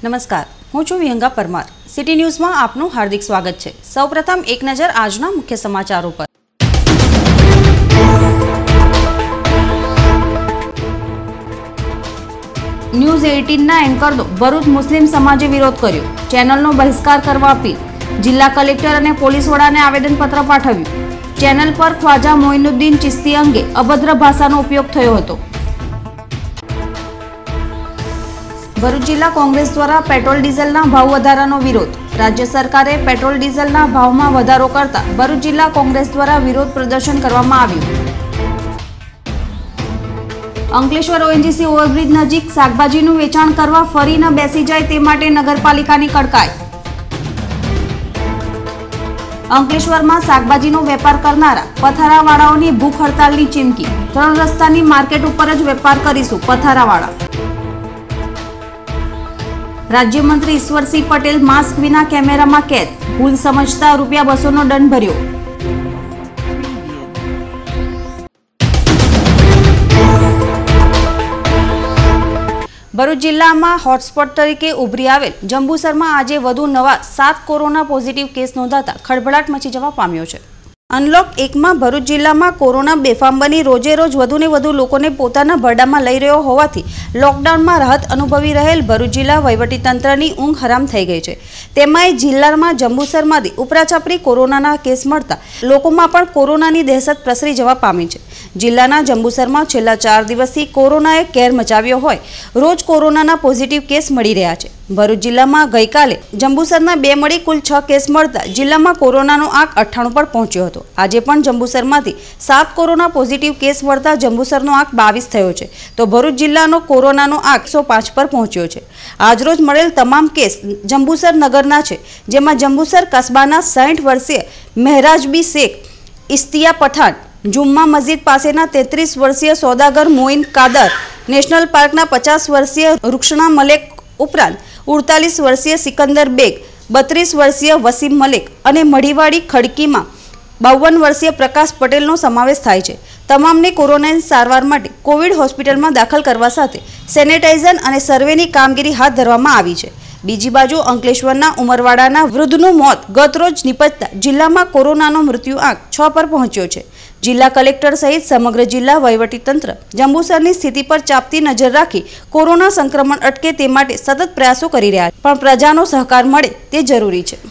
નમસ્કાર, હું છું વિહંગા પરમાર। સિટી ન્યૂઝમાં આપનું હાર્દિક સ્વાગત છે। સૌપ્રથમ એક નજર આજના મુખ્ય સમાચારો પર। ન્યૂઝ 18ના એન્કરનો ભરૂચ મુસ્લિમ સમાજે વિરોધ કર્યો। ચેનલનો બહિષ્કાર કરવા અપીલ। જિલ્લા કલેક્ટર અને પોલીસ વડાને આવેદનપત્ર પાઠવ્યું। ચેનલ પર ખ્વાજા મોઇનુદ્દીન ચિશ્તી અંગે અભદ્ર ભાષાનો ઉપયોગ થયો હતો। ભરૂચ જિલ્લા કોંગ્રેસ દ્વારા પેટ્રોલ ડીઝલના ભાવ વધારાનો વિરોધ। રાજ્ય સરકારે પેટ્રોલ ડીઝલના ભાવમાં વધારો કરતા ભરૂચ જિલ્લા કોંગ્રેસ દ્વારા વિરોધ પ્રદર્શન કરવામાં આવ્યું। અંકલેશ્વર ઓએનજીસી ઓવરબ્રિજ નજીક શાકભાજીનું વેચાણ કરવા ફરી ન બેસી જાય તે માટે નગરપાલિકાની કડકાઈ। અંકલેશ્વરમાં શાકભાજીનો વેપાર કરનારા પથારાવાળાઓની ભૂખ હડતાલની ચીમકી। 3 રસ્તાની માર્કેટ ઉપર જ વેપાર કરીશું પથારાવાળા। राज्यमंत्री ईश्वरसिंह पटेल मास्क विना कैमेरा में कैद। भूल समझता ₹200 नो दंड भर्यो। भरूच जिल्ला में हॉटस्पॉट तरीके उभरी आवेल जंबूसर में आज वधु नवा 7 कोरोना पॉजिटिव केस नोंधाता खळभळाट मची जवा पाम्यो छे। अनलॉक 1 में भरूच जिल्ला में कोरोना बेफाम बनी रोजे रोज वधु ने वधु लोकोने पोताना भरडामां लई रह्यो होवाथी लॉकडाउन में राहत अनुभवी रहेल भरूच जिल्ला वहीवटीतंत्रनी ऊंघ हराम थई गई छे। तेमांय जिल्लामां जंबूसरमांथी उपराचापड़ी कोरोनाना केस मळता लोकोमां पण कोरोनानी दहशत प्रसरी जवा पामी छे। जिल्लाना जंबूसरमां छेल्ला 4 दिवसथी कोरोनाए केर मचाव्यो होय रोज कोरोनाना पॉजिटिव केस मळी रह्या छे। भरूच जिल्लामां गईकाले जंबूसरना 2 मळी कुल 6 केस मळता जिल्लामां कोरोनानो आंक 98 पर पहोंच्यो हतो। આજે પણ જંબુસરમાંથી 7 કોરોના પોઝિટિવ કેસ મળતા જંબુસરનો આંક 22 થયો છે તો ભરૂચ જિલ્લાનો કોરોનાનો આંક 105 પર પહોંચ્યો છે। આજરોજ મળેલ તમામ કેસ જંબુસર નગરના છે જેમાં જંબુસર કસ્બાના 60 વર્ષીય મહેરાજબી શેખ, ઇસ્તિયા પઠાણ, જુમ્મા મસ્જિદ પાસેના 33 વર્ષીય સોદાગર મોઇન કાદર, નેશનલ પાર્કના 50 વર્ષીય રૂક્ષણા મલેક ઉપરાંત 48 વર્ષીય સિકંદર બેગ, 32 વર્ષીય વસીમ મલેક અને મઢીવાડી ખડકીમાં 52 वर्षीय प्रकाश पटेलનો समावेश थाय छे। तमामने कोरोनानी सारवार माटे कोविड होस्पिटलमां दाखल करवा साथे सेनेटाइजर अने सर्वेनी कामगीरी हाथ धरवामां आवी छे। बीजी बाजु अंकलेश्वरना उमरवाडाना वृद्धનું મોત ગતરોજ નિપજતા જિલ્લામાં કોરોનાનો મૃત્યુ આંક 6 પર પહોંચ્યો છે। જિલ્લા કલેક્ટર સહિત સમગ્ર જિલ્લા વહીવટીતંત્ર જંબુસરની સ્થિતિ પર ચાપતી નજર રાખી કોરોના સંક્રમણ અટકે તે માટે સતત પ્રયાસો કરી રહ્યા છે પણ પ્રજાનો સહકાર મળે તે જરૂરી છે।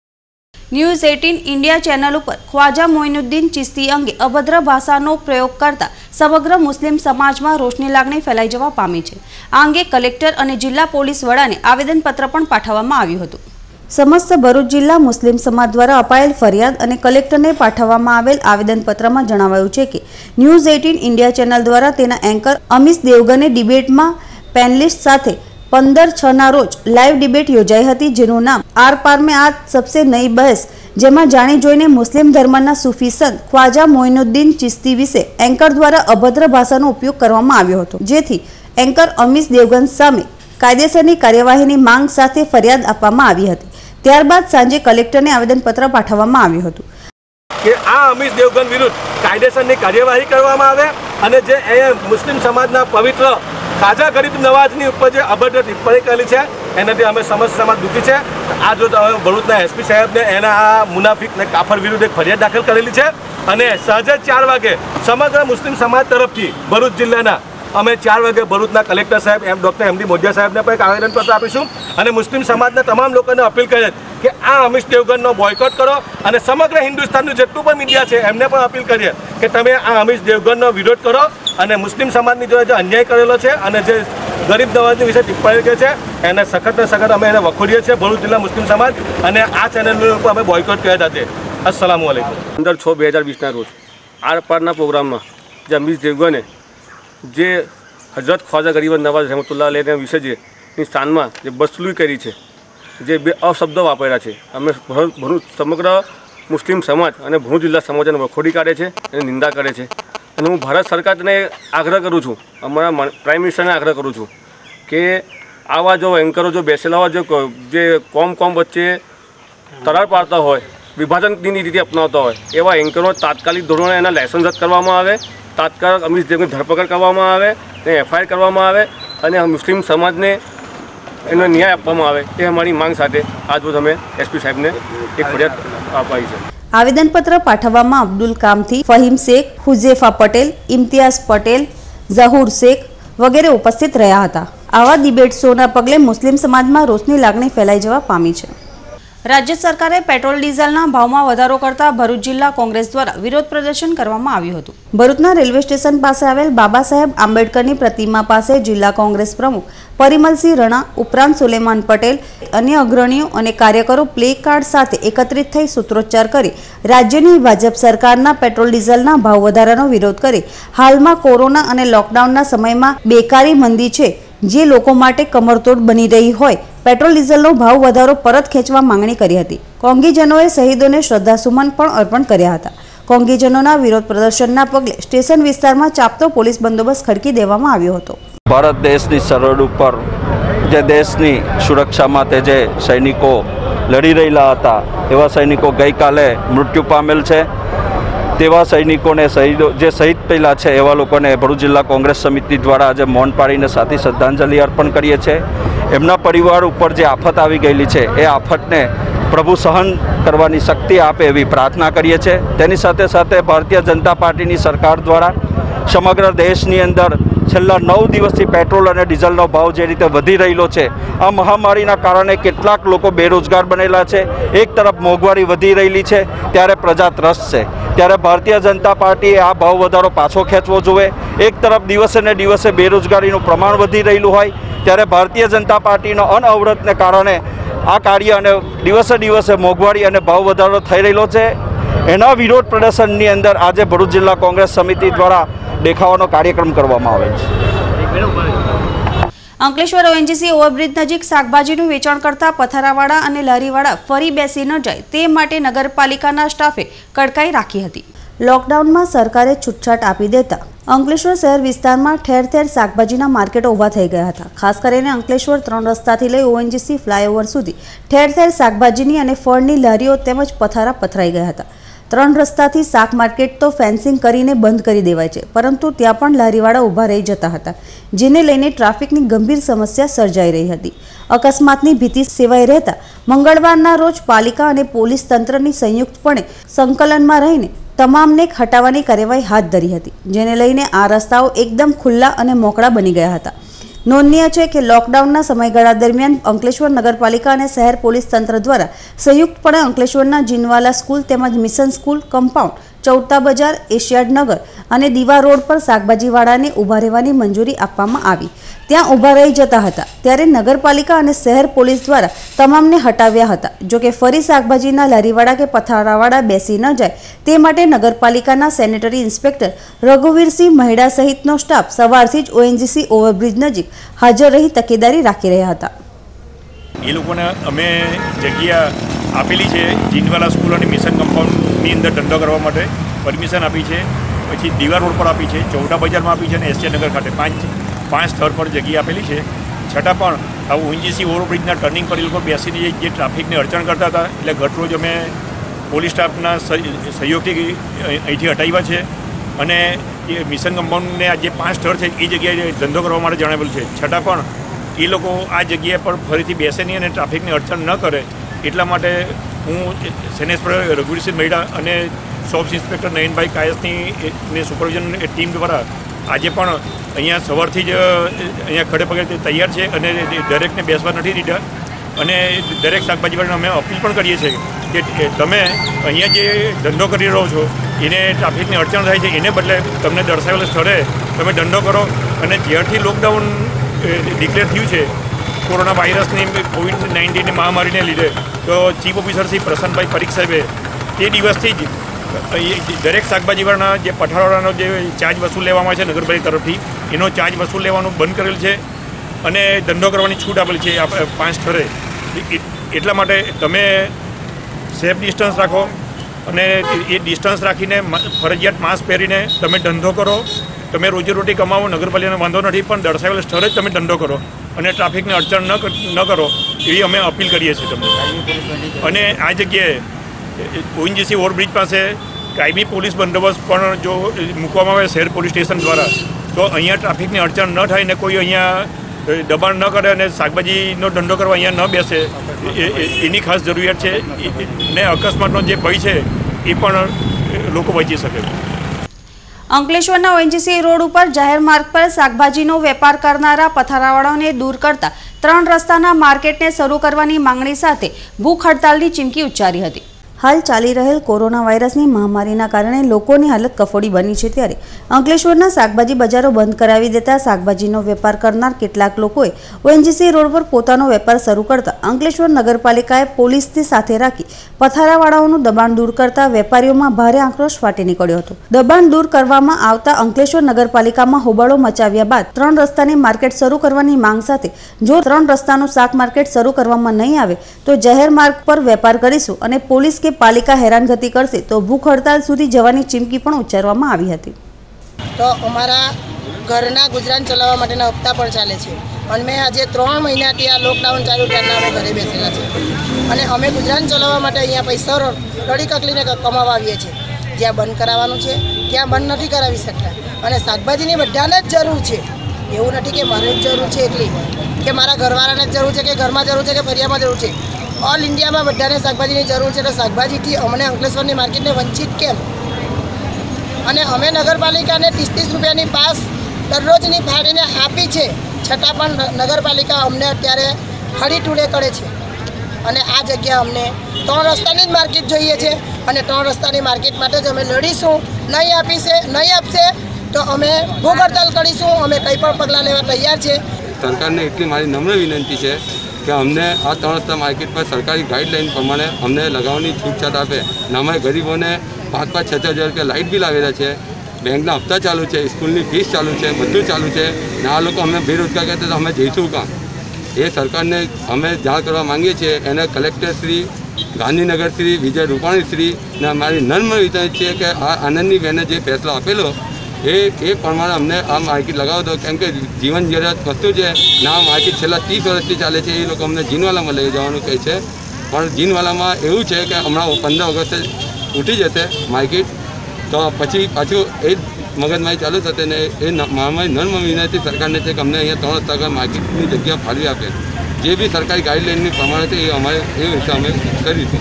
न्यूज 18 इंडिया चैनल पर ख्वाजा मोइनुद्दीन चिश्ती अंगे अभद्र भाषानो प्रयोग करता समग्र मुस्लिम समाज में रोषनी लागणी फैलाई जवा पामी छे। आ अंगे कलेक्टर अने जिल्ला पोलीस वडाने आवेदनपत्र पण पाठववामां आव्युं हतुं। समस्त भरूच जिल्ला मुस्लिम समाज द्वारा अपायेल फरियाद और कलेक्टर ने पाठववामां आवेल आवेदनपत्र में जणावायुं छे कि न्यूज 18 इंडिया चैनल द्वारा तेना एंकर अमीश देवगने डिबेट में पेनलिस्ट साथे 15/6 रोज लाइव डिबेट योजाई हती जेनुं नाम आर पार में आज सबसे नई बहस जेमां जाणी जोईने मुस्लिम धर्मना सूफी संत ख्वाजा मोइनुद्दीन चिश्ती विषे एंकर द्वारा अभद्र भाषानो उपयोग करवामां आव्यो हतो जेथी एंकर अमीश देवगन सामे कायदेसरनी कार्यवाहीनी मांग साथे फरियाद आपवामां आवी हती। त्यारबाद सांजे कलेक्टरने आवेदनपत्र पाठववामां आव्युं हतुं કે આ અમીશ દેવગન વિરુદ્ધ કાયદેસરની કાર્યવાહી કરવામાં આવે અને જે એ મુસ્લિમ સમાજના પવિત્ર ખાજા ગરીબ નવાજની ઉપર જે અભદ્ર ટિપ્પણી કરેલી છે એનાથી અમે સમસ્ત સમાજ દુઃખી છે। આ જો ભરૂચના એસપી સાહેબને એના આ મુનાફિક ને કાફર વિરુદ્ધ એક ફરિયાદ દાખલ કરેલી છે અને સાંજે 4 વાગે સમગ્ર મુસ્લિમ સમાજ તરફથી ભરૂચ જિલ્લાના અમે 4 વાગે ભરૂચના કલેક્ટર સાહેબ ડૉક્ટર એમડી મોડિયા સાહેબને પણ એક આવેદનપત્ર આપીશું અને મુસ્લિમ સમાજના તમામ લોકોને અપીલ કરે કે આ અમીશ દેવગનનો બોયકોટ કરો અને સમગ્ર હિન્દુસ્તાનનું જેટલું પણ મીડિયા છે એમને પણ અપીલ કરીએ કે તમે આ અમીશ દેવગનનો વિરોધ કરો અને મુસ્લિમ સમાજની જોડે જે અન્યાય કરેલો છે અને જે ગરીબ નવાજની વિશે ટિપ્પણી કરે છે એને સખતને સખત અમે એને વખોડીએ છીએ ભરૂચ જિલ્લા મુસ્લિમ સમાજ અને આ ચેનલનું ઉપર અમે બોયકોટ કર્યા હતા। અસ્સલામુ અલૈકુમ। 15/6/2020ના રોજ આર પારના પ્રોગ્રામમાં જે અમીશ દેવગને જે હજરત ખ્વાજા ગરીબ નવાજ રહેમતુલ્લાહ અલૈહના વિશે જેની સ્થાનમાં જે બસલુઈ કરી છે જે 2 અપશબ્દો વાપર્યા છે અમે ભરૂચ સમગ્ર મુસ્લિમ સમાજ અને ભરૂચ જિલ્લા સમાજને વખોડી કાઢે છે અને નિંદા કરે છે અને હું ભારત સરકારને આગ્રહ કરું છું અમારા પ્રાઇમ મિનિસ્ટરને આગ્રહ કરું છું કે આવા જો એન્કરો જો બેસેલા હોય જે કોમ વચ્ચે તરાર પાડતા હોય વિભાજનની રીતિ અપનાવતા હોય એવા એન્કરો તાત્કાલિક ધોરણે એના લાયસન્સ રદ કરવામાં આવે तात्काल अमीश देवगन धरपकड़ करवामां आवे ने एफआईआर करवामां आवे अने मुस्लिम समाज ने એનો ન્યાય આપવામાં આવે એ અમારી માંગ સાથે આજ રોજ અમે એસપી સાહેબને એક ફરિયાદ અપાઈ છે। આવેદનપત્ર પાઠવવામાં અબ્દુલ કામથી, ફહીમ શેખ, હુઝેફા પટેલ, ઇમ્તિયાઝ પટેલ, ઝહુર શેખ વગેરે ઉપસ્થિત રહ્યા હતા। આવા ડિબેટ શોના પગલે મુસ્લિમ સમાજમાં રોષની લાગણી ફેલાઈ જવા પામી છે। રાજ્ય સરકારે પેટ્રોલ ડીઝલના ભાવમાં વધારો કરતા ભરૂચ જિલ્લા કોંગ્રેસ દ્વારા વિરોધ પ્રદર્શન કરવામાં આવ્યું હતું। ભરૂચના રેલવે સ્ટેશન પાસે આવેલ બાબા સાહેબ આંબેડકરની પ્રતિમા પાસે જિલ્લા કોંગ્રેસ પ્રમુખ પરિમલસિંહ રણા ઉપરાંત સુલેમાન પટેલ, અન્ય અગ્રણીઓ અને કાર્યકરો પ્લે કાર્ડ સાથે એકત્રિત થઈ સૂત્રોચ્ચાર કરી રાજ્યની ભાજપ સરકારના પેટ્રોલ ડીઝલના ભાવ વધારાનો વિરોધ કરી હાલમાં કોરોના અને લોકડાઉનના સમયમાં બેકારી મંદી છે જે લોકો માટે કમરતોડ બની રહી હોય પેટ્રોલ ડીઝલનો ભાવ વધારો પરત ખેંચવા માંગણી કરી હતી। કોંગીજનોએ શહીદોને શ્રદ્ધાસુમન પણ અર્પણ કર્યા હતા। કોંગીજનોના વિરોધ પ્રદર્શનના પગલે સ્ટેશન વિસ્તારમાં ચાપતો પોલીસ બંદોબસ્ત ખડકી દેવામાં આવ્યો હતો। ભારત દેશની સરહદ ઉપર જે દેશની સુરક્ષા માટે જે સૈનિકો લડી રહેલા હતા એવા સૈનિકો ગઈકાલે મૃત્યુ પામેલ છે। તેવા સૈનિકોને જે શહીદ થયેલા છે એવા લોકોને ભરૂચ જિલ્લા કોંગ્રેસ સમિતિ દ્વારા આજે મૌન પાડીને સાથી શ્રદ્ધાંજલિ અર્પણ કરીએ છીએ। એમના પરિવાર ઉપર જે આફત આવી ગયેલી છે એ આફતને પ્રભુ સહન કરવાની શક્તિ આપે એવી પ્રાર્થના કરીએ છીએ। તેની સાથે સાથે ભારતીય જનતા પાર્ટીની સરકાર દ્વારા સમગ્ર દેશની અંદર છેલ્લા 9 દિવસથી પેટ્રોલ અને ડીઝલનો ભાવ જે રીતે વધી રહેલો છે, આ મહામારીના કારણે કેટલાક લોકો બેરોજગાર બનેલા છે। એક તરફ મોંઘવારી વધી રહેલી છે ત્યારે પ્રજા ત્રસ્ત છે, ત્યારે ભારતીય જનતા પાર્ટીએ આ ભાવ વધારો પાછો ખેંચવો જોઈએ। એક તરફ દિવસે ને દિવસે બેરોજગારીનું પ્રમાણ વધી રહેલું હોય ત્યારે ભારતીય જનતા પાર્ટીનો અનવરતને કારણે આ કાર્ય અને દિવસે દિવસે મોંઘવારી અને ભાવ વધારો થઈ રહેલો છે। એના વિરોધ પ્રદર્શનની અંદર આજે ભરૂચ જિલ્લા કોંગ્રેસ સમિતિ દ્વારા દેખાવાનો કાર્યક્રમ કરવામાં આવે છે। અંકલેશ્વર ઓએનજીસી ઓવરબ્રિજ નજીક શાકભાજીનું વેચાણ કરતા પથારાવાળા અને લારીવાળા ફરી બેસી ન જાય તે માટે નગરપાલિકાના સ્ટાફે કડકાઈ રાખી હતી। લોકડાઉનમાં સરકારે છૂટછાટ આપી દેતા અંકલેશ્વર શહેર વિસ્તારમાં ઠેર ઠેર શાકભાજીના માર્કેટો ઊભા થઈ ગયા હતા। ખાસ કરીને અંકલેશ્વર 3 રસ્તાથી લઈ ઓએનજીસી ફ્લાયઓવર સુધી ઠેર ઠેર શાકભાજીની અને ફળની લારીઓ તેમજ પથારા પથરાઈ ગયા હતા। 3 રસ્તાથી શાક માર્કેટ તો ફેન્સિંગ કરીને બંધ કરી દેવાય છે, પરંતુ ત્યાં પણ લારીવાળા ઊભા રહી જતા હતા, જેને લઈને ટ્રાફિકની ગંભીર સમસ્યા સર્જાઈ રહી હતી। અકસ્માતની ભીતિ સેવાઈ રહેતા મંગળવારના રોજ પાલિકા અને પોલીસ તંત્રની સંયુક્તપણે સંકલનમાં રહીને તમામને હટાવવાની કાર્યવાહી હાથ ધરી હતી, જેને લઈને આ રસ્તાઓ એકદમ ખુલ્લા અને મોકળા બની ગયા હતા। નોંધનીય છે કે લોકડાઉનના સમયગાળા દરમિયાન અંકલેશ્વર નગરપાલિકા અને શહેર પોલીસ તંત્ર દ્વારા સંયુક્તપણે અંકલેશ્વરના જીનવાલા સ્કૂલ તેમજ mission school compound, Chauta Bazar, Asiad નગર અને દીવા રોડ પર શાકભાજીવાળાને ઊભા રહેવાની મંજૂરી આપવામાં આવી। ત્યાં ઊભા રહી જતા હતા ત્યારે નગરપાલિકા અને શહેર પોલીસ દ્વારા તમામને હટાવ્યા હતા। જોકે ફરી શાકભાજીના લારીવાળા કે પથારાવાળા બેસી ન જાય તે માટે નગરપાલિકાના સેનેટરી ઇન્સ્પેક્ટર રઘુવીરસિંહ મહેડા સહિતનો સ્ટાફ સવારથી જ ઓએનજીસી ઓવરબ્રિજ નજીક હાજર રહી તકેદારી રાખી રહ્યા હતા। એ લોકોને અમે જગ્યા આપેલી છે જીનવાલા સ્કૂલ અને મિશન કમ્પાઉન્ડની અંદર ધંધો કરવા માટે પરમિશન આપી છે, પછી દીવા રોડ પર આપી છે, ચૌટા બજારમાં આપી છે અને એશિયા નગર ખાતે પાંચ સ્થળ પર જગ્યા આપેલી છે। છતાં પણ આ ઓએનજીસી ઓવરબ્રિજના ટર્નિંગ પર એ લોકો બેસીને જે ટ્રાફિકને અડચણ કરતા હતા એટલે ગતરોજ અમે પોલીસ સ્ટાફના સહયોગથી અહીંથી હટાવ્યા છે અને એ મિશન કમ્પાઉન્ડને આ જે 5 સ્થળ છે એ જગ્યાએ ધંધો કરવા માટે જણાવેલું છે। છતાં પણ એ લોકો આ જગ્યા પર ફરીથી બેસે નહીં અને ટ્રાફિકને અડચણ ન કરે એટલા માટે હું સેનેટર રઘુવીરસિંહ મહેડા અને સબ ઇન્સ્પેક્ટર નયનભાઈ કાયસની સુપરવિઝન ટીમ દ્વારા આજે પણ અહીંયા સવારથી જ અહીંયા ખડે પગે તૈયાર છે અને દરેકને બેસવા નથી દીધા અને દરેક શાકભાજીવાળાને અમે અપીલ પણ કરીએ છીએ કે તમે અહીંયા જે ધંધો કરી રહ્યો છો એને ટ્રાફિકની અડચણ થાય છે એને બદલે તમને દર્શાવેલા સ્થળે તમે ધંધો કરો। અને જ્યારથી લોકડાઉન ડિક્લેર થયું છે કોરોના વાયરસની COVID-19ની મહામારીને લીધે તો ચીફ ઓફિસર શ્રી પ્રસન્નભાઈ પરીખ સાહેબે તે દિવસથી જ દરેક શાકભાજીવાળાના જે પઠારાવાળાનો જે ચાર્જ વસૂલ લેવામાં છે નગરપાલિકા તરફથી એનો ચાર્જ વસૂલ લેવાનું બંધ કરેલ છે અને ધંધો કરવાની છૂટ આપેલી છે આ 5 સ્થળે। એટલા માટે તમે સેફ ડિસ્ટન્સ રાખો અને એ ડિસ્ટન્સ રાખીને ફરજિયાત માસ્ક પહેરીને તમે ધંધો કરો। તમે રોજીરોટી કમાવો, નગરપાલિકાને વાંધો નથી, પણ દર્શાવેલા સ્થળે જ તમે ધંધો કરો અને ટ્રાફિકને અડચણ ન કરો એવી અમે અપીલ કરીએ છીએ તમને। અને આ જગ્યાએ ઓએનજીસી ઓવરબ્રિજ પાસે કાયમી પોલીસ બંદોબસ્ત પણ જો મૂકવામાં આવે શહેર પોલીસ સ્ટેશન દ્વારા તો અહીંયા ટ્રાફિકની અડચણ ન થાય ને કોઈ અહીંયા દબાણ ન કરે અને શાકભાજીનો ધંધો કરવા અહીંયા ન બેસે એની ખાસ જરૂરિયાત છે ને અકસ્માતનો જે ભય છે એ પણ લોકો બચી શકે. અંકલેશ્વરના ઓએનજીસી રોડ ઉપર જાહેર માર્ગ પર શાકભાજીનો વેપાર કરનારા પથારાવાળાઓને દૂર કરતા 3 રસ્તાના માર્કેટને શરૂ કરવાની માંગણી સાથે ભૂખ હડતાલની ચીમકી ઉચ્ચારી હતી. હાલ ચાલી રહેલ કોરોના વાયરસની મહામારીના કારણે લોકોની હાલત કફોડી બની છે, ત્યારે અંકલેશ્વરના શાકભાજી બજારો બંધ કરાવી દેતા શાકભાજીનો વેપાર કરનાર કેટલાક લોકોએ ઓએનજીસી રોડ પર પોતાનો વેપાર શરૂ કરતા અંકલેશ્વર નગરપાલિકાએ પોલીસની સાથે રાખી પથારાવાળાઓનું દબાણ દૂર કરતા વેપારીઓમાં ભારે આક્રોશ ફાટી નીકળ્યો હતો. દબાણ દૂર કરવામાં આવતા અંકલેશ્વર નગરપાલિકામાં હોબાળો મચાવ્યા બાદ 3 રસ્તાની માર્કેટ શરૂ કરવાની માંગ સાથે જો 3 રસ્તાનું શાક માર્કેટ શરૂ કરવામાં નહીં આવે તો જાહેર માર્ગ પર વેપાર કરીશું અને પોલીસ કે પાલિકા હેરાનગતિ કરશે તો ભૂખ હડતાલ સુધી જવાની ચીમકી પણ ઉચ્ચારવામાં આવી હતી. તો અમારા ઘરના ગુજરાન ચલાવવા માટેના હપ્તા પણ ચાલે છે અને મેં આજે 3 મહિનાથી આ લોકડાઉન ચાલુ ત્યારના અમે ઘરે બેસેલા છે અને અમે ગુજરાન ચલાવવા માટે અહીંયા પૈસા રડી કકલીને કમાવા આવીએ છીએ. જ્યાં બંધ કરાવવાનું છે ત્યાં બંધ નથી કરાવી શકતા અને શાકભાજીની બધાને જ જરૂર છે. એવું નથી કે મારે જ જરૂર છે એટલી કે મારા ઘરવાળાને જ જરૂર છે કે ઘરમાં જરૂર છે કે ફરિયામાં જરૂર છે. ઓલ ઇન્ડિયામાં બધાને શાકભાજીની જરૂર છે. તો શાકભાજીથી અમને અંકલેશ્વરની માર્કેટને વંચિત કેમ? અને અમે નગરપાલિકાને 30-30 રૂપિયાની પાસ દરરોજની ફાડીને આપી છે, છતાં પણ નગરપાલિકા અમને અત્યારે ખડી ટૂડે કરે છે. અને આ જગ્યા અમને 3 રસ્તાની જ માર્કેટ જોઈએ છે અને 3 રસ્તાની માર્કેટ માટે જ અમે લડીશું. નહીં આપશે તો અમે ભૂખ હડતાલ કરીશું. અમે કંઈ પણ પગલાં લેવા તૈયાર છે. સરકારને એટલી મારી નમ્ર વિનંતી છે કે અમને આ 3 રસ્તા માર્કેટ પર સરકારી ગાઈડલાઈન પ્રમાણે અમને લગાવવાની છૂટછાટ આપે. અમે ગરીબોને 5-6 હજાર રૂપિયા લાઇટ બિલ આવેલા છે, બેંકના હપ્તા ચાલુ છે, સ્કૂલની ફીસ ચાલુ છે, બધું ચાલુ છે ને આ લોકો અમને બેરોજગાર કહેતા તો અમે જઈશું કાં? એ સરકારને અમે જાણ કરવા માંગીએ છીએ. એને કલેક્ટર શ્રી, ગાંધીનગર શ્રી, વિજય રૂપાણી શ્રી ને અમારી નમ્ર વિનંતી છે કે આ આનંદની બહેને જે ફેસલો આપેલો એ પ્રમાણે અમને આ માર્કેટ લગાવો દો. કેમ કે જીવન જરૂરિયાત વસ્તુ છે ને આ માર્કેટ છેલ્લા 30 વર્ષથી ચાલે છે. એ લોકો અમને જીનવાલામાં લઈ જવાનું કહે છે, પણ જીનવાલામાં એવું છે કે હમણાં 15 ઓગસ્ટે ઉઠી જશે માર્કેટ, તો પછી પાછું એ જ મગજમારી ચાલુ થશે ને એ મારી નમ્ર વિનંતી સરકારને છે કે અમને અહીંયા 3 રસ્તા માર્કેટની જગ્યા ફાળવી આપે. જે બી સરકારી ગાઈડલાઇનની પ્રમાણે છે એ અમારે એ વિશે અમે કરીશું.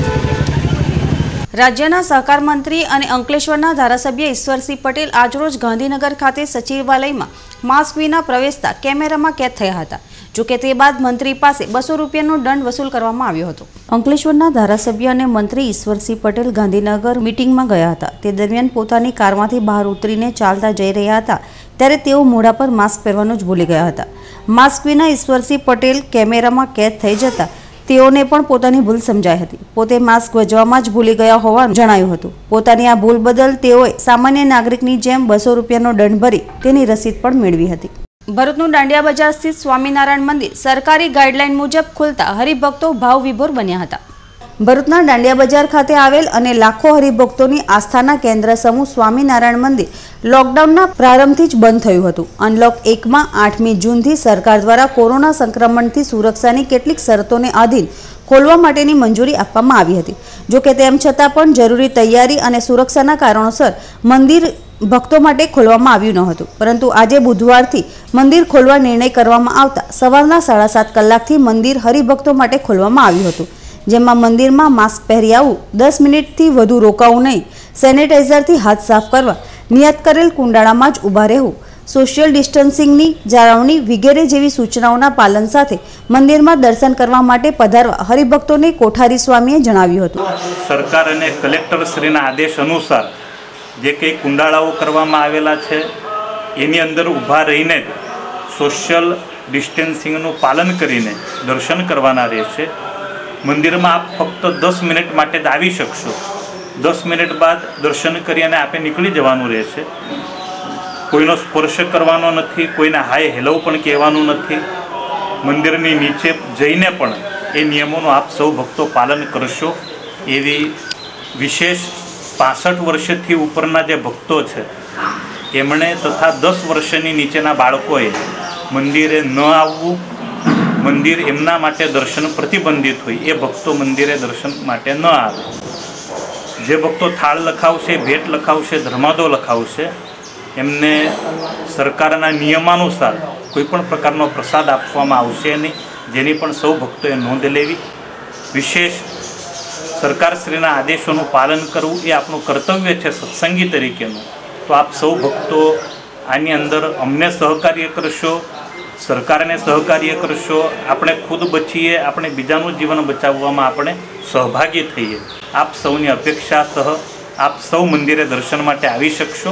રાજ્યના સહકાર મંત્રી અને અંકલેશ્વરના ધારાસભ્ય ઈશ્વરસિંહ પટેલ આજરોજ ગાંધીનગર ખાતે સચિવાલયમાં માસ્ક વિના પ્રવેશતા કેમેરામાં કેદ થયા હતા. જોકે તે બાદ મંત્રી પાસે 200 રૂપિયાનો દંડ વસૂલ કરવામાં આવ્યો હતો. અંકલેશ્વરના ધારાસભ્ય અને મંત્રી ઈશ્વરસિંહ પટેલ ગાંધીનગર મીટિંગમાં ગયા હતા. તે દરમિયાન પોતાની કારમાંથી બહાર ઉતરીને ચાલતા જઈ રહ્યા હતા ત્યારે તેઓ મોઢા પર માસ્ક પહેરવાનું જ ભૂલી ગયા હતા. માસ્ક વિના ઈશ્વરસિંહ પટેલ કેમેરામાં કેદ થઈ જતા તેઓને પણ પોતાની ભૂલ સમજાઈ હતી. પોતે માસ્ક વજવામાં જ ભૂલી ગયા હોવાનું જણાયું હતું. પોતાની આ ભૂલ બદલ તેઓએ સામાન્ય નાગરિકની જેમ 200 રૂપિયાનો દંડ ભરી તેની રસીદ પણ મેળવી હતી. ભરૂચનું દાંડિયા બજાર સ્થિત સ્વામિનારાયણ મંદિર સરકારી ગાઈડલાઈન મુજબ ખુલતા હરિભક્તો ભાવ વિભોર બન્યા હતા. ભરૂચના દાંડિયા બજાર ખાતે આવેલ અને લાખો હરિભક્તોની આસ્થાના કેન્દ્ર સમૂહ સ્વામિનારાયણ મંદિર લોકડાઉનના પ્રારંભથી જ બંધ થયું હતું. અનલોક 1માં 8મી જૂનથી સરકાર દ્વારા કોરોના સંક્રમણથી સુરક્ષાની કેટલીક શરતોને આધીન ખોલવા માટેની મંજૂરી આપવામાં આવી હતી. જોકે તેમ છતાં પણ જરૂરી તૈયારી અને સુરક્ષાના કારણોસર મંદિર ભક્તો માટે ખોલવામાં આવ્યું ન હતું. પરંતુ આજે બુધવારથી મંદિર ખોલવા નિર્ણય કરવામાં આવતા સવારના 7:30 કલાકથી મંદિર હરિભક્તો માટે ખોલવામાં આવ્યું હતું. જેમાં મંદિરમાં માસ્ક પહેરી આવવું, 10 મિનિટથી વધુ રોકાવું નહીં, સેનેટાઈઝરથી હાથ સાફ કરવા, નિયત કરેલ કુંડાળામાં જ ઊભા રહેવું, સોશિયલ ડિસ્ટન્સિંગની જાળવણી વગેરે જેવી સૂચનાઓના પાલન સાથે મંદિરમાં દર્શન કરવા માટે પધારવા હરિભક્તોને કોઠારી સ્વામીએ જણાવ્યું હતું. સરકાર અને કલેક્ટરશ્રીના આદેશ અનુસાર જે કંઈ કુંડાળાઓ કરવામાં આવેલા છે એની અંદર ઊભા રહીને સોશિયલ ડિસ્ટન્સિંગનું પાલન કરીને દર્શન કરવાના રહેશે. મંદિરમાં આપ ફક્ત 10 મિનિટ માટે જ આવી શકશો. 10 મિનિટ બાદ દર્શન કરી અને આપે નીકળી જવાનું રહેશે. કોઈનો સ્પર્શ કરવાનો નથી, કોઈને હાય હેલો પણ કહેવાનું નથી. મંદિરની નીચે જઈને પણ એ નિયમોનું આપ સૌ ભક્તો પાલન કરશો એવી વિશેષ 65 વર્ષથી ઉપરના જે ભક્તો છે એમણે તથા 10 વર્ષની નીચેના બાળકોએ મંદિરે ન આવવું, મંદિર એમના માટે દર્શન પ્રતિબંધિત હોય એ ભક્તો મંદિરે દર્શન માટે ન આવે. જે ભક્તો થાળ લખાવશે, ભેટ લખાવશે, ધર્માદો લખાવશે એમને સરકારના નિયમાનુસાર કોઈપણ પ્રકારનો પ્રસાદ આપવામાં આવશે નહીં, જેની પણ સૌ ભક્તોએ નોંધ લેવી. વિશેષ સરકારશ્રીના આદેશોનું પાલન કરવું એ આપણું કર્તવ્ય છે સત્સંગી તરીકેનું. તો આપ સૌ ભક્તો આની અંદર અમને સહકાર્ય કરશો, સરકારને સહકાર્ય કરશો, આપણે ખુદ બચીએ, આપણે બીજાનું જીવન બચાવવામાં આપણે સહભાગી થઈએ. આપ સૌની અપેક્ષા સહ આપ સૌ મંદિરે દર્શન માટે આવી શકશો.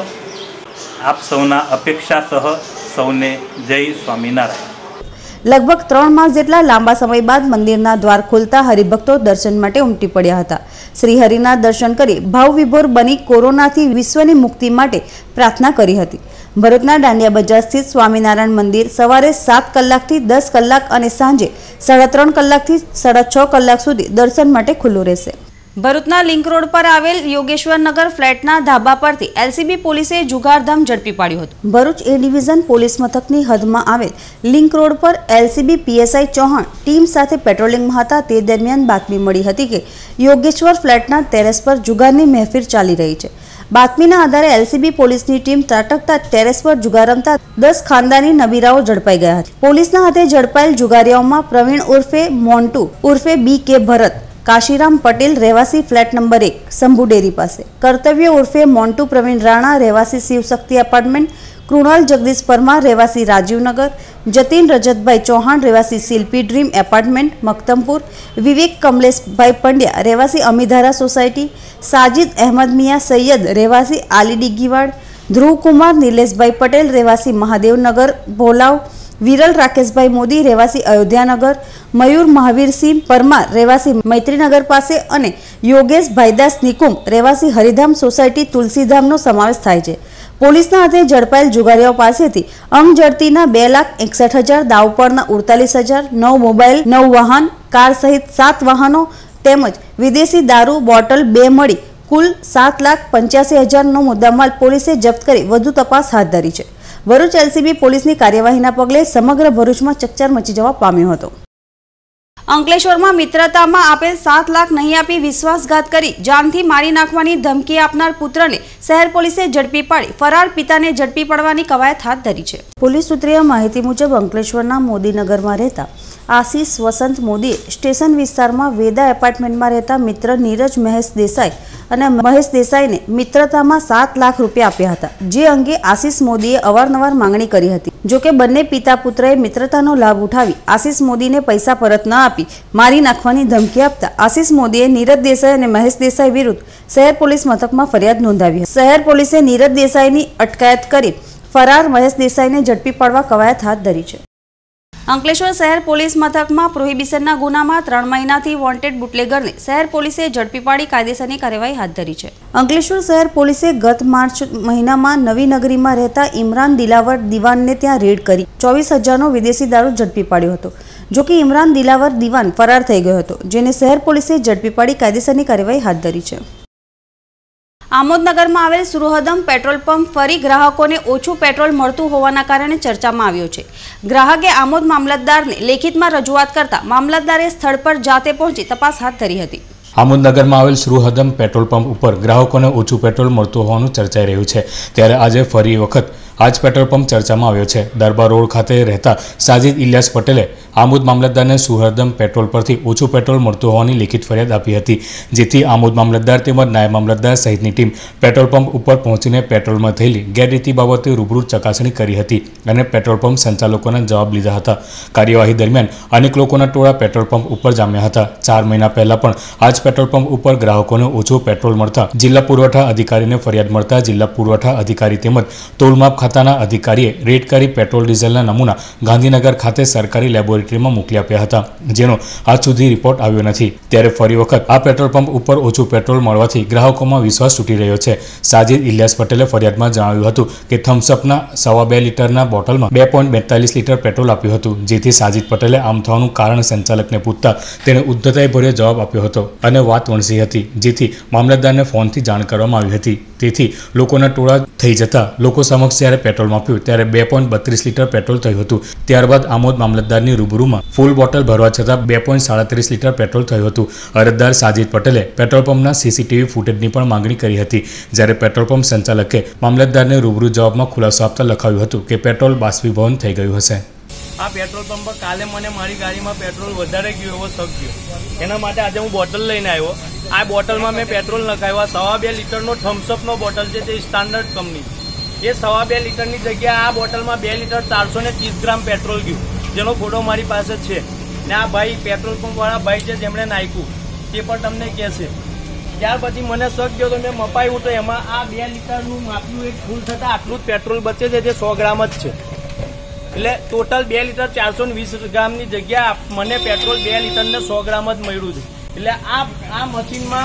આપ સૌના અપેક્ષા સહ સૌને જય સ્વામિનારાયણ. લગભગ 3 માસ જેટલા લાંબા સમય બાદ મંદિરના દ્વાર ખુલતા હરિભક્તો દર્શન માટે ઉમટી પડ્યા હતા. શ્રી હરિના દર્શન કરી ભાવવિભોર બની કોરોનાથી વિશ્વની મુક્તિ માટે પ્રાર્થના કરી હતી. ભરૂચના દાંડિયા બજાર સ્થિત સ્વામિનારાયણ મંદિર સવારે 7 કલાકથી 10 કલાક અને સાંજે 3.5 કલાકથી 6.5 કલાક સુધી દર્શન માટે ખુલ્લું રહેશે. ભરૂચના લિંક રોડ પર આવેલ યોગેશ્વર નગર ફ્લેટના ધાબા પરથી એલસીબી પોલીસે જુગારધામ ઝડપી પાડ્યું હતું. ભરૂચ એ ડિવિઝન પોલીસ મથકની હદમાં આવેલ લિંક રોડ પર એલસીબી પીએસઆઈ ચૌહાણ ટીમ સાથે પેટ્રોલિંગમાં હતા. તે દરમિયાન બાતમી મળી હતી કે યોગેશ્વર ફ્લેટના ટેરેસ પર જુગારની મહેફિલ ચાલી રહી છે. બાતમીના આધારે એલસીબી પોલીસની ટીમ ત્રાટકતા ટેરેસ પર જુગાર રમતા 10 ખાનદાની નબીરાઓ ઝડપાઈ ગયા હતા. પોલીસના હાથે ઝડપાયેલ જુગારીઓમાં પ્રવીણ ઉર્ફે મોન્ટુ ઉર્ફે BK ભરત, કાશીરામ પટેલ રહેવાસી ફ્લેટ નંબર 1 શંભુ ડેરી પાસે, કર્તવ્ય ઉર્ફે મોન્ટુ પ્રવીણ રાણા રહેવાસી શિવશક્તિ એપાર્ટમેન્ટ, કૃણાલ જગદીશ પરમાર રહેવાસી રાજીવનગર, જતીન રજતભાઈ ચૌહાણ રહેવાસી શિલ્પી ડ્રીમ એપાર્ટમેન્ટ મક્તમપુર, વિવેક કમલેશભાઈ પંડ્યા રહેવાસી અમીધારા સોસાયટી, સાજિદ અહેમદ મિયા સૈયદ રહેવાસી આલી ડિગ્ગીવાડ, ધ્રુવકુમાર નિલેશભાઈ પટેલ રહેવાસી મહાદેવનગર ભોલાવ, વિરલ રાકેશભાઈ મોદી રહેવાસી અયોધ્યાનગર, મયુર મહાવીરસિંહ પરમાર રહેવાસી મૈત્રીનગર પાસે અને યોગેશ ભાઈદાસ નિકુમ રહેવાસી હરિધામ સોસાયટી તુલસીધામનો સમાવેશ થાય છે. પોલીસના હાથે ઝડપાયેલ જુગારીઓ પાસેથી અંગ ઝડતીના 2,61,000, દાવપળના 48,000, 9 મોબાઈલ, 9 વાહન, કાર સહિત 7 વાહનો તેમજ વિદેશી દારૂ બોટલ 2 મળી કુલ 7,85,000નો મુદ્દામાલ પોલીસે જપ્ત કરી વધુ તપાસ હાથ ધરી છે. ભરૂચ એલસીબી પોલીસની કાર્યવાહીના પગલે સમગ્ર ભરૂચમાં ચકચાર મચી જવા પામ્યો હતો. અંકલેશ્વરમાં મિત્રતામાં આપેલ 7 લાખ નહીં આપી વિશ્વાસઘાત કરી જાનથી મારી નાખવાની ધમકી આપનાર પુત્રને શહેર પોલીસે ઝડપી પાડી ફરાર પિતાને ઝડપી પાડવાની કવાયત હાથ ધરી છે. પોલીસ સૂત્રીય માહિતી મુજબ અંકલેશ્વરના મોદીનગરમાં રહેતા આશીષ વસંત મોદીએ સ્ટેશન વિસ્તારમાં વેદા એપાર્ટમેન્ટમાં રહેતા મિત્ર નીરજ મહેશ દેસાઈ અને મહેશ દેસાઈને મિત્રતામાં 7 લાખ રૂપિયા આપ્યા હતા, જે અંગે આશીષ મોદીએ અવારનવાર માંગણી કરી હતી. જોકે બંને પિતા પુત્રએ મિત્રતાનો લાભ ઉઠાવી આશીષ મોદીને પૈસા પરત ન આપી મારી નાખવાની ધમકી આપતા આશીષ મોદીએ નીરજ દેસાઈ અને મહેશ દેસાઈ વિરુદ્ધ શહેર પોલીસ મથકમાં ફરિયાદ નોંધાવી. શહેર પોલીસે નીરજ દેસાઈની અટકાયત કરી ફરાર મહેશ દેસાઈને ઝડપી પાડવા કવાયત હાથ ધરી છે. અંકલેશ્વર શહેર પોલીસ મથકમાં પ્રોહિબિશનના ગુનામાં 3 મહિનાથી વોન્ટેડ બુટલેગરને શહેર પોલીસે ઝડપી પાડી કાયદેસરની કાર્યવાહી હાથ ધરી છે. અંકલેશ્વર શહેર પોલીસે ગત માર્ચ મહિનામાં નવી નગરીમાં રહેતા ઇમરાન દિલાવર દિવાનને ત્યાં રેડ કરી 24,000નો વિદેશી દારૂ ઝડપી પાડ્યો હતો. જોકે ઇમરાન દિલાવર દિવાન ફરાર થઈ ગયો હતો, જેને શહેર પોલીસે ઝડપી પાડી કાયદેસરની કાર્યવાહી હાથ ધરી છે. આમોદનગરમાં આવેલ સુરહદમ પેટ્રોલ પંપ ફરી ગ્રાહકોને ઓછું પેટ્રોલ મળતું હોવાના કારણે ચર્ચામાં આવ્યો છે. ગ્રાહકે આમોદ મામલતદારને લેખિતમાં રજૂઆત કરતા મામલતદારે સ્થળ પર જાતે પહોંચી તપાસ હાથ ધરી હતી. આમોદનગરમાં આવેલ સુરહદમ પેટ્રોલ પંપ ઉપર ગ્રાહકોને ઓછું પેટ્રોલ મળતું હોવાનું ચર્ચાઈ રહ્યું છે. ત્યારે આજે ફરી વખત આ જ પેટ્રોલ પંપ ચર્ચામાં આવ્યો છે. દરબાર રોડ ખાતે રહેતા સાજિદ ઇલિયાસ પટેલે આમોદ મામલતદારને સુહરદમ પેટ્રોલ પરથી ઓછું પેટ્રોલ મળતું હોવાની લેખિત ફરિયાદ આપી હતી, જેથી આમોદ મામલતદાર તેમજ નાયબ મામલતદાર સહિતની ટીમ પેટ્રોલ પંપ ઉપર પહોંચીને પેટ્રોલમાં થયેલી ગેરરીતિ બાબતે રૂબરૂ ચકાસણી કરી હતી અને પેટ્રોલ પંપ સંચાલકોના જવાબ લીધા હતા. કાર્યવાહી દરમિયાન અનેક લોકોના ટોળા પેટ્રોલ પંપ ઉપર જામ્યા હતા. 4 મહિના પહેલા પણ આ જ પેટ્રોલ પંપ ઉપર ગ્રાહકોને ઓછું પેટ્રોલ મળતા જિલ્લા પુરવઠા અધિકારીને ફરિયાદ મળતા જિલ્લા પુરવઠા અધિકારી તેમજ તોલમાપ ખાતાના અધિકારીએ રેડ કરી પેટ્રોલ ડીઝલના નમૂના ગાંધીનગર ખાતે સરકારી લેબોરેટરીમાં મોકલી આપ્યા હતા, જેનો આજ સુધી રિપોર્ટ આવ્યો નથી. ત્યારે ફરી વખત આ પેટ્રોલ પંપ ઉપર ઓછું પેટ્રોલ મળવાથી ગ્રાહકોમાં વિશ્વાસ તૂટી રહ્યો છે. સાજિદ ઇલિયાસ પટેલે ફરિયાદમાં જણાવ્યું હતું કે થમ્સઅપના 2.5 લીટરના બોટલમાં 2.42 લીટર પેટ્રોલ આપ્યું હતું, જેથી સાજિદ પટેલે આમ થવાનું કારણ સંચાલકને પૂછતા તેણે ઉદ્ધતાઈભર્યો જવાબ આપ્યો હતો અને વાત વણસી હતી, જેથી મામલતદારને ફોનથી જાણ કરવામાં આવી હતી. તેથી લોકોના ટોળા થઈ જતા લોકો સમક્ષ જ્યારે પેટ્રોલ માપ્યું ત્યારે 2.32 લીટર પેટ્રોલ થયું હતું. ત્યારબાદ આમોદ મામલતદારની રૂબરૂમાં ફૂલ બોટલ ભરવા છતાં 2.37 લીટર પેટ્રોલ થયું હતું. અરજદાર સાજિદ પટેલે પેટ્રોલ પંપના સીસીટીવી ફૂટેજની પણ માંગણી કરી હતી. જ્યારે પેટ્રોલ પંપ સંચાલકે મામલતદારને રૂબરૂ જવાબમાં ખુલાસો આપતા લખાવ્યું હતું કે પેટ્રોલ બાષ્પીભવન થઈ ગયું હશે. આ પેટ્રોલ પંપ પર કાલે મને મારી ગાડીમાં પેટ્રોલ વધારે ગયું એવો શક ગયો, એના માટે આજે હું બોટલ લઈને આવ્યો. આ બોટલમાં મેં પેટ્રોલ નખાવ્યો. 2.5 લીટરનો થમ્સઅપનો બોટલ છે, તે સ્ટાન્ડર્ડ કંપની. એ 2.5 લીટરની જગ્યાએ આ બોટલમાં 2 લીટર 430 ગ્રામ પેટ્રોલ ગયું, જેનો ફોટો મારી પાસે છે. ને આ ભાઈ પેટ્રોલ પંપવાળા ભાઈ છે જેમણે નાખ્યું તે પણ તમને કહેશે. ત્યાર પછી મને શક ગયો તો મેં મપાયું, તો એમાં આ 2 લીટરનું માપ્યું એક ફૂલ થતાં આટલું જ પેટ્રોલ બચે છે, જે 100 ગ્રામ જ છે. એટલે ટોટલ 2 લીટર 420 ગ્રામની જગ્યા મને પેટ્રોલ 2 લીટરને 100 ગ્રામ જ મળ્યું છે. એટલે આ મશીનમાં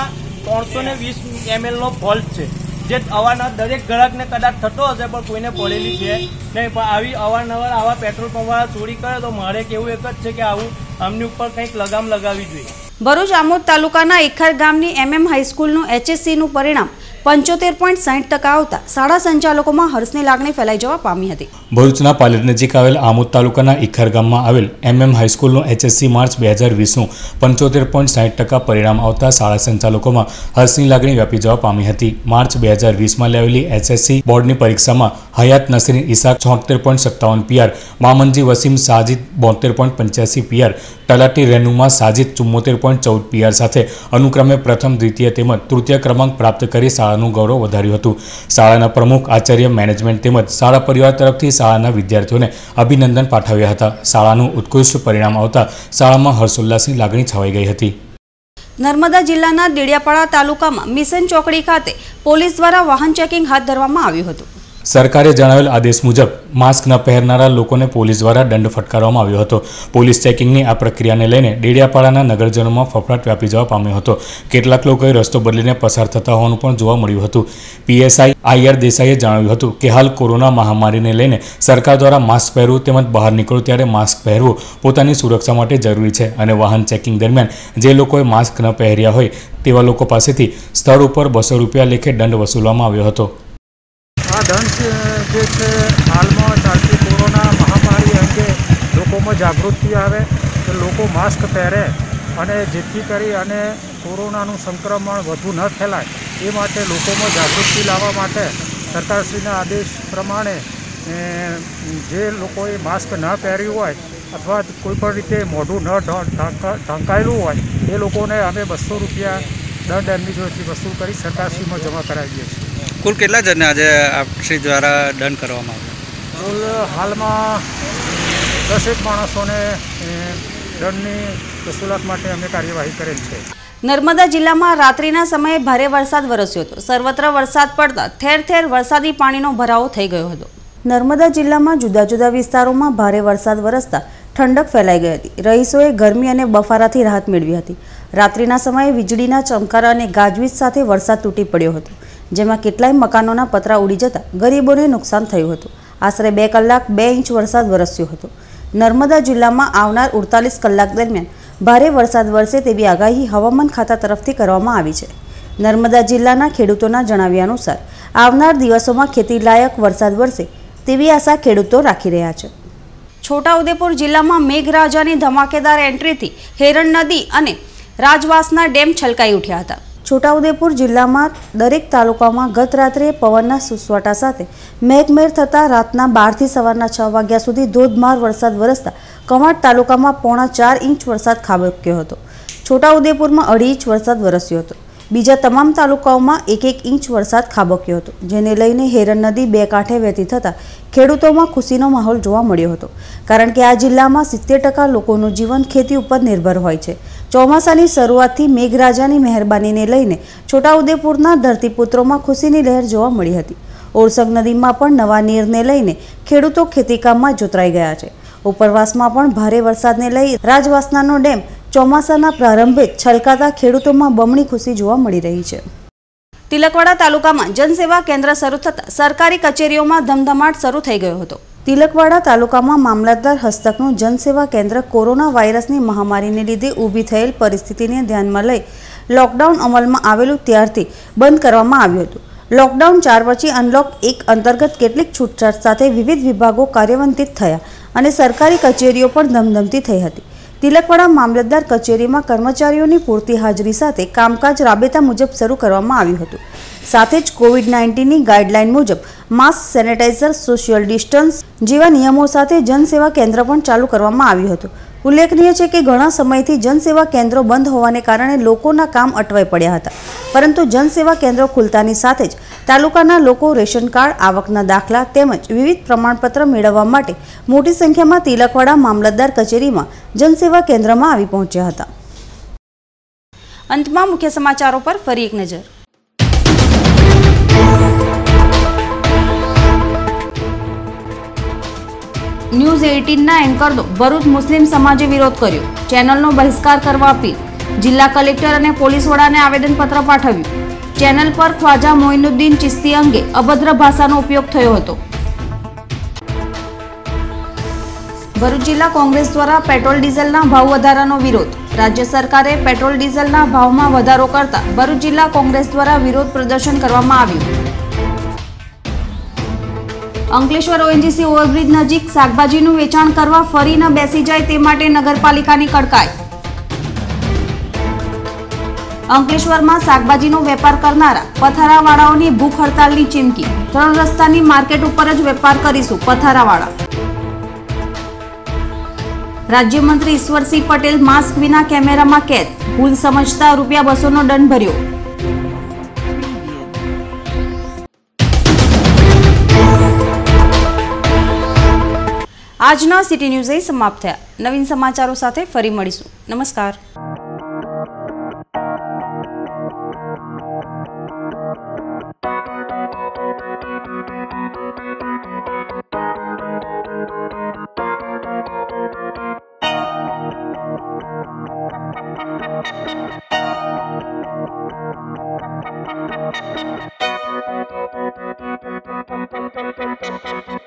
320 ml ફોલ્ટ છે, જે અવારનવાર દરેક ગ્રાહકને કદાચ થતો હશે પણ કોઈને પડેલી છે નહીં. પણ આવી અવારનવાર આવા પેટ્રોલ પંપવાળા ચોરી કરે તો મારે કેવું એક જ છે કે આવું આમની ઉપર કંઈક લગામ લગાવવી જોઈએ. ભરૂચ આમોદ તાલુકાના ઇખર ગામની હાઈસ્કૂલનું HSCનું પરિણામ 75.60% આવતા શાળા સંચાલકોમાં હર્ષની લાગણી ફેલાઈ જવા પામી હતી. ભરૂચના પાલેર નજીક આવેલ આમોદ તાલુકાના ઇખર ગામમાં આવેલ હાઈસ્કૂલનું HSC માર્ચ 2020નું 75.60% પરિણામ આવતા શાળા સંચાલકોમાં હર્ષની લાગણી વ્યાપી જવા પામી હતી. માર્ચ 2020માં લેવાયેલી HSC બોર્ડની પરીક્ષામાં હયાત નસરીન ઇસાક 76.57 PR, મામનજી વસીમ સાજિદ 72.85 PR, તલાટી રેનુમા સાજિદ 74.14 PR સાથે અનુક્રમે પ્રથમ, દ્વિતીય તેમજ તૃતીય ક્રમાંક પ્રાપ્ત કરી શાળાનું ગૌરવ વધાર્યું હતું. શાળાના પ્રમુખ, આચાર્ય, મેનેજમેન્ટ તેમજ શાળા પરિવાર તરફથી શાળાના વિદ્યાર્થીઓને અભિનંદન પાઠવ્યા હતા. શાળાનું ઉત્કૃષ્ટ પરિણામ આવતા શાળામાં હર્ષોલ્લાસની લાગણી છવાઈ ગઈ હતી. નર્મદા જિલ્લાના દેડિયાપાડા તાલુકામાં મિશન ચોકડી ખાતે પોલીસ દ્વારા વાહન ચેકિંગ હાથ ધરવામાં આવ્યું હતું. સરકારે જણાવેલ આદેશ મુજબ માસ્ક ન પહેરનારા લોકોને પોલીસ દ્વારા દંડ ફટકારવામાં આવ્યો હતો. પોલીસ ચેકિંગની આ પ્રક્રિયાને લઈને ડેડિયાપાડાના નગરજનોમાં ફફડાટ વ્યાપી જવા પામ્યો હતો. કેટલાક લોકોએ રસ્તો બદલીને પસાર થતા હોવાનું પણ જોવા મળ્યું હતું. PSI IR દેસાઈએ જણાવ્યું હતું કે હાલ કોરોના મહામારીને લઈને સરકાર દ્વારા માસ્ક પહેરવું તેમજ બહાર નીકળો ત્યારે માસ્ક પહેરવું પોતાની સુરક્ષા માટે જરૂરી છે અને વાહન ચેકિંગ દરમિયાન જે લોકોએ માસ્ક ન પહેર્યા હોય તેવા લોકો પાસેથી સ્થળ ઉપર 200 રૂપિયા લેખે દંડ વસૂલવામાં આવ્યો હતો. આ દંડ જે છે હાલમાં ચાલતી કોરોના મહામારી અંગે લોકોમાં જાગૃતિ આવે કે લોકો માસ્ક પહેરે અને જેથી કરી અને કોરોનાનું સંક્રમણ વધુ ન ફેલાય એ માટે લોકોમાં જાગૃતિ લાવવા માટે સરકારશ્રીના આદેશ પ્રમાણે જે લોકોએ માસ્ક ન પહેર્યું હોય અથવા કોઈપણ રીતે મોઢું ન ઢંકાયેલું હોય એ લોકોને અમે 200 રૂપિયા દંડ એમની જોડેથી વસૂલ કરી સરકારશ્રીમાં જમા કરાવીએ છીએ. કુલ કેટલા જણને આજે આપશ્રી દ્વારા દંડ કરવામાં આવ્યો? કુલ હાલમાં 10 માણસોને દંડની વસૂલાત માટે અમે કાર્યવાહી કરેલ છે. નર્મદા જિલ્લામાં રાત્રિના સમયે ભારે વરસાદ વરસ્યો હતો. સર્વત્ર વરસાદ પડતા ઠેર ઠેર વરસાદી પાણીનો ભરાવો થઈ ગયો હતો. નર્મદા જિલ્લામાં જુદા જુદા વિસ્તારોમાં ભારે વરસાદ વરસતા ઠંડક ફેલાઈ ગઈ હતી. રહીશોએ ગરમી અને બફારાથી રાહત મેળવી હતી. રાત્રિના સમયે વીજળીના ચમકારા અને ગાજવીજ સાથે વરસાદ તૂટી પડ્યો હતો, જેમાં કેટલાય મકાનોના પતરા ઉડી જતા ગરીબોને નુકસાન થયું હતું. આશરે 2 કલાક 2 ઇંચ વરસાદ વરસ્યો હતો. નર્મદા જિલ્લામાં આવનાર 48 કલાક દરમિયાન ભારે વરસાદ વરસે તેવી આગાહી હવામાન ખાતા તરફથી કરવામાં આવી છે. નર્મદા જિલ્લાના ખેડૂતોના જણાવ્યા અનુસાર આવનાર દિવસોમાં ખેતીલાયક વરસાદ વરસે તેવી આશા ખેડૂતો રાખી રહ્યા છે. છોટાઉદેપુર જિલ્લામાં મેઘરાજાની ધમાકેદાર એન્ટ્રીથી હેરણ નદી અને રાજવાસના ડેમ છલકાઈ ઉઠ્યા હતા. છોટાઉદેપુર જિલ્લામાં દરેક તાલુકામાં ગત રાત્રે પવનના સુસવાટા સાથે મેઘમહેર થતાં રાતના 12 થી સવારના 6 વાગ્યા સુધી ધોધમાર વરસાદ વરસતા કવાંટ તાલુકામાં 4.5 ઇંચ વરસાદ ખાબક્યો હતો. છોટાઉદેપુરમાં 2.5 ઇંચ વરસાદ વરસ્યો હતો. બીજા તમામ તાલુકાઓમાં 1-1 ઇંચ વરસાદ ખાબક્યો હતો, જેને લઈને હેરણ નદી 2 કાંઠે વહેતી થતાં ખેડૂતોમાં ખુશીનો માહોલ જોવા મળ્યો હતો. કારણ કે આ જિલ્લામાં 70% લોકોનું જીવન ખેતી ઉપર નિર્ભર હોય છે. ચોમાસાની શરૂઆતથી મેઘરાજાની મહેરબાનીને લઈને છોટાઉદેપુરના ધરતીપુત્રોમાં ખુશીની લહેર જોવા મળી હતી. ઓરસંગ નદીમાં પણ નવા નીરને લઈને ખેડૂતો ખેતીકામમાં જોતરાઈ ગયા છે. ઉપરવાસમાં પણ ભારે વરસાદને લઈ રાજવાસનાનો ડેમ ચોમાસાના પ્રારંભે છલકાતા ખેડૂતોમાં બમણી ખુશી જોવા મળી રહી છે. તિલકવાડા તાલુકામાં જનસેવા કેન્દ્ર શરૂ થતાં સરકારી કચેરીઓમાં ધમધમાટ શરૂ થઈ ગયો હતો. તિલકવાડા તાલુકામાં મામલતદાર હસ્તકનું જનસેવા કેન્દ્ર કોરોના વાયરસની મહામારીને લીધે ઊભી થયેલ પરિસ્થિતિને ધ્યાનમાં લઈ લોકડાઉન અમલમાં આવેલું ત્યારથી બંધ કરવામાં આવ્યું હતું. લોકડાઉન 4 પછી અનલોક 1 અંતર્ગત કેટલીક છૂટછાટ સાથે વિવિધ વિભાગો કાર્યાન્વિત થયા અને સરકારી કચેરીઓ પણ ધમધમતી થઈ હતી. તિલકવાડા મામલતદાર કચેરીમાં કર્મચારીઓની પૂરતી હાજરી સાથે કામકાજ રાબેતા મુજબ શરૂ કરવામાં આવ્યું હતું. સાથે જ COVID-19ની ગાઈડલાઈન મુજબ માસ્ક, સેનેટાઇઝર, સોશિયલ ડિસ્ટન્સ જેવા નિયમો સાથે જનસેવા કેન્દ્ર પણ ચાલુ કરવામાં આવ્યું હતું. ઉલ્લેખનીય છે કે ઘણા સમયથી જનસેવા કેન્દ્રો બંધ હોવાને કારણે લોકોના કામ અટવાઈ પડ્યા હતા, પરંતુ જનસેવા કેન્દ્રો ખુલતાની સાથે જ તાલુકાના લોકો રેશન કાર્ડ, આવકના દાખલા તેમજ વિવિધ પ્રમાણપત્ર મેળવવા માટે મોટી સંખ્યામાં તિલકવાડા મામલતદાર કચેરીમાં જનસેવા કેન્દ્રમાં આવી પહોંચ્યા હતા. અંતમાં મુખ્ય સમાચારો પર ફરી એક નજર. ન્યૂઝ 18ના એન્કરનો ભરૂચ મુસ્લિમ સમાજે વિરોધ કર્યો. ચેનલનો બહિષ્કાર કરવા અપીલ. જિલ્લા કલેક્ટર અને પોલીસ વડાને આવેદનપત્ર પાઠવ્યું. ચેનલ પર ખ્વાજા મોઇનુદ્દીન ચિશ્તી અંગે અભદ્ર ભાષાનો ઉપયોગ થયો હતો. ભરૂચ જિલ્લા કોંગ્રેસ દ્વારા પેટ્રોલ ડીઝલના ભાવ વધારાનો વિરોધ. રાજ્ય સરકારે પેટ્રોલ ડીઝલના ભાવમાં વધારો કરતા ભરૂચ જિલ્લા કોંગ્રેસ દ્વારા વિરોધ પ્રદર્શન કરવામાં આવ્યું. અંકલેશ્વર ઓએનજીસી ઓવરબ્રિજ નજીક શાકભાજીનું વેચાણ કરવા ફરી ન બેસી જાય તે માટે નગરપાલિકાની કડકાઈ. અંકલેશ્વરમાં શાકભાજીનો વેપાર કરનારા પથારાવાળાઓની ભૂખ હડતાલની ચીમકી. 3 રસ્તાની માર્કેટ ઉપર જ વેપાર કરીશું, પથારાવાળા. રાજ્યમંત્રી ઈશ્વરસિંહ પટેલ માસ્ક વિના કેમેરામાં કેદ. ભૂલ સમજતા ₹200નો દંડ ભર્યો. આજના સિટી ન્યૂઝ અહીં સમાપ્ત થયા. નવીન સમાચારો સાથે ફરી મળીશું. નમસ્કાર. Thank you.